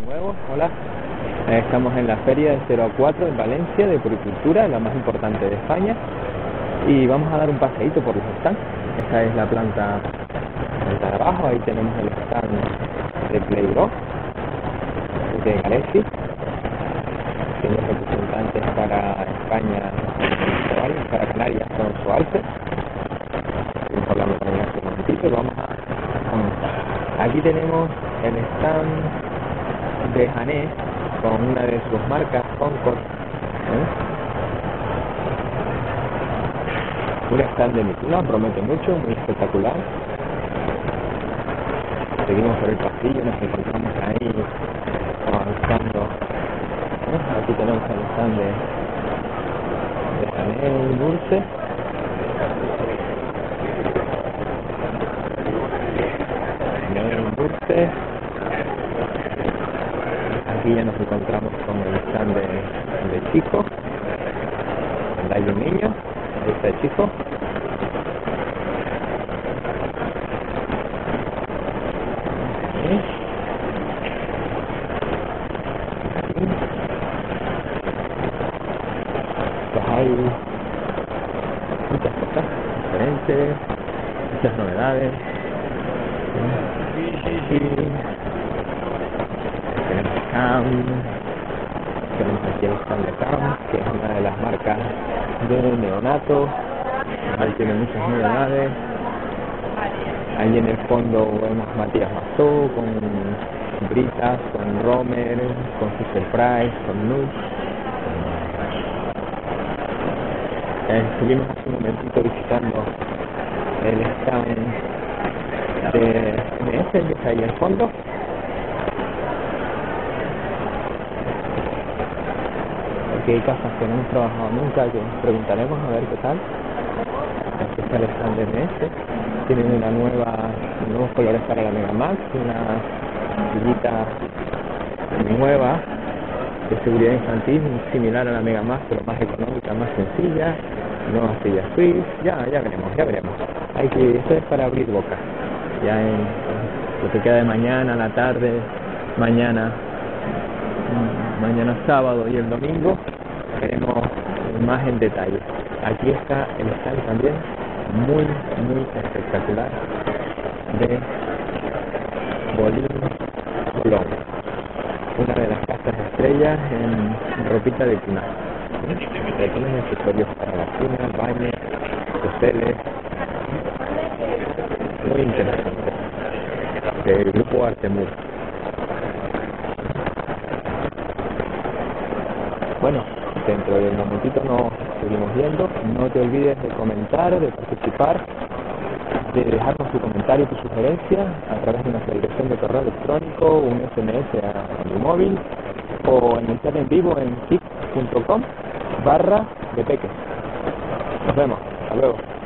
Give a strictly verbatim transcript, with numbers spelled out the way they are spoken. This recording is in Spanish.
nuevo, hola. Eh, Estamos en la feria del cero a cuatro en Valencia de Puricultura, la más importante de España, y vamos a dar un paseíto por los stands. Esta es la planta, planta de abajo, ahí tenemos el stand de Playgrow, de Galeski, que los representantes para España, para Canarias son Suárez. Estuvimos hablando también hace un momentito, vamos a comenzar. Aquí tenemos el stand de Jané con una de sus marcas, Concord, ¿eh? Un stand de Mitula, promete mucho, muy espectacular. Seguimos por el pasillo, nos encontramos ahí avanzando, ¿eh? Aquí tenemos el stand de, de Jané Dulce. Dulce. Aquí ya nos encontramos con el stand de, de Chico. Donde hay un niño, ahí está Chico. ¿Sí? Pues hay muchas cosas diferentes, muchas novedades. Sí. Tenemos Cam, tenemos aquí el stand de Cam, que es una de las marcas de Neonato. Ahí tiene muchas novedades. Ahí en el fondo vemos Matías Mastó con Britas, con Romer, con Fisher Price, con Nuts. Eh, estuvimos hace un momentito visitando el stand de M S, que está ahí al fondo. Aquí hay casas que no hemos trabajado nunca, que preguntaremos a ver qué tal. Aquí está el stand de M S, tienen una nueva, nuevos colores para la Mega Max, una sillita nueva de seguridad infantil, similar a la Mega Max, pero más económica, más sencilla, nuevas sillas Swift, ya, ya veremos, ya veremos. Hay que, esto es para abrir boca. Ya en lo que queda de mañana, la tarde, mañana, mañana sábado y el domingo, veremos más en detalle. Aquí está el stand también, muy, muy espectacular, de Bolín Colón, una de las casas estrellas en ropita de cuna. Tienen accesorios para la cuna, baños, hoteles, muy interesante, del grupo Artemur. Bueno, dentro del momentito nos seguimos viendo. No te olvides de comentar, de participar, de dejarnos tu comentario, tu sugerencia a través de nuestra dirección de correo electrónico, un S M S a mi móvil o en el chat en vivo en kick punto com barra de peque. Nos vemos, hasta luego.